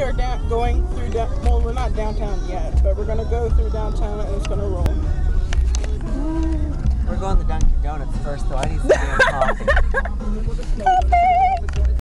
are going through well, we're not downtown yet, but we're gonna go through downtown and it's gonna roll. We're going to Dunkin Donuts first, though. I need some coffee.